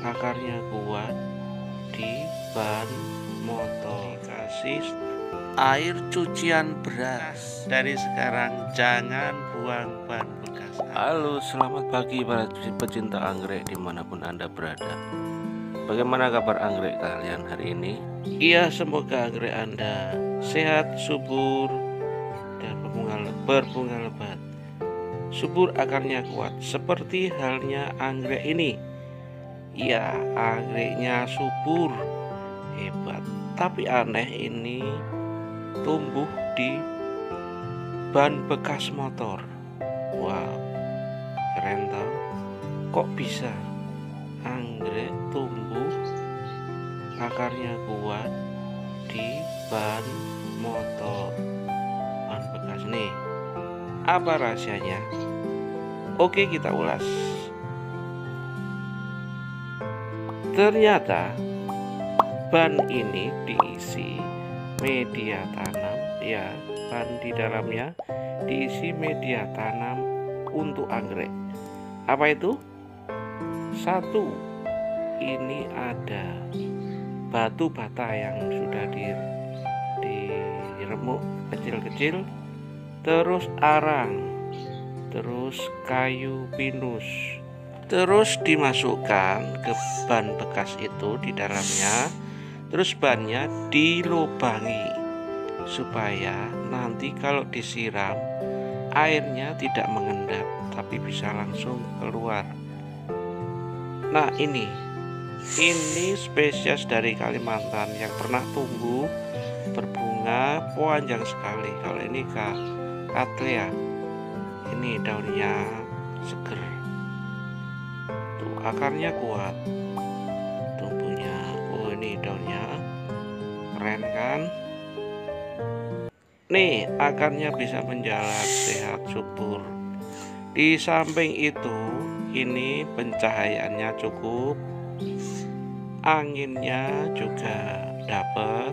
akarnya kuat di ban motor, dikasih air cucian beras. Dari sekarang jangan buang ban bekas. Halo, selamat pagi para pecinta anggrek dimanapun Anda berada. Bagaimana kabar anggrek kalian hari ini? Iya, semoga anggrek Anda sehat, subur, dan berbunga lebat. Subur, akarnya kuat, seperti halnya anggrek ini. Ya, anggreknya subur, hebat. Tapi aneh, ini tumbuh di ban bekas motor. Wow, keren tau. Kok bisa anggrek tumbuh akarnya kuat di ban motor, ban bekas nih? Apa rahasianya? Oke, kita ulas. Ternyata ban ini diisi media tanam, ya, ban di dalamnya diisi media tanam untuk anggrek. Apa itu? Satu, ini ada batu bata yang sudah diremuk kecil-kecil, terus arang, terus kayu pinus, terus dimasukkan ke ban bekas itu di dalamnya. Terus bannya dilubangi supaya nanti kalau disiram airnya tidak mengendap tapi bisa langsung keluar. Nah, ini spesies dari Kalimantan yang pernah tumbuh berbunga panjang sekali. Kalau ini Cattleya, ini daunnya seger, tuh akarnya kuat, tumbuhnya. Oh, ini daunnya keren kan? Nih, akarnya bisa menjalar sehat, subur. Di samping itu, ini pencahayaannya cukup, anginnya juga dapat,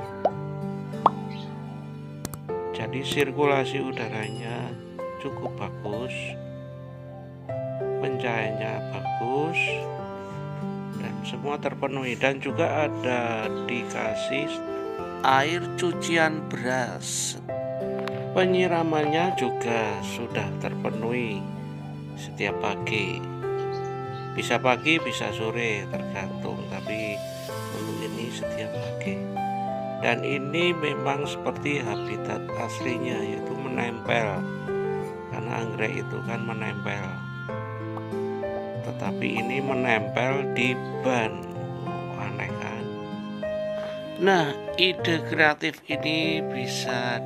jadi sirkulasi udaranya cukup bagus, pencahayaannya bagus, dan semua terpenuhi. Dan juga ada dikasih air cucian beras. Penyiramannya juga sudah terpenuhi setiap pagi. Bisa pagi, bisa sore, tergantung. Tapi untuk ini setiap pagi. Dan ini memang seperti habitat aslinya, yaitu menempel. Karena anggrek itu kan menempel. Tetapi ini menempel di ban. Aneh kan? Nah, ide kreatif ini bisa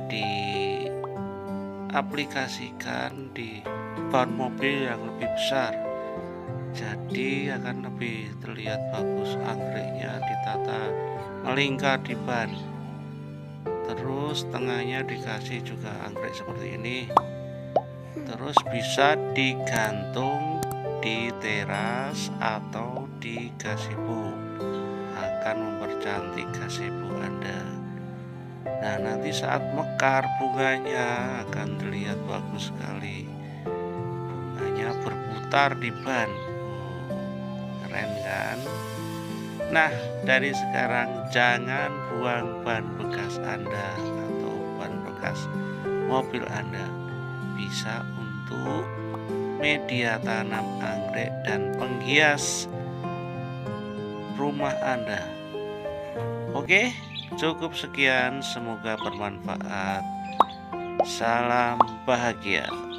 diaplikasikan di ban mobil yang lebih besar. Jadi akan lebih terlihat bagus anggreknya ditata melingkar di ban. Terus tengahnya dikasih juga anggrek seperti ini. Terus bisa digantung di teras atau di gazebo, akan mempercantik gazebo Anda. Nah, nanti saat mekar bunganya akan terlihat bagus sekali. Bunganya berputar di ban. Keren kan? Nah, dari sekarang jangan buang ban bekas Anda atau ban bekas mobil Anda. Bisa untuk media tanam anggrek dan penghias rumah Anda. Oke, cukup sekian, semoga bermanfaat. Salam bahagia.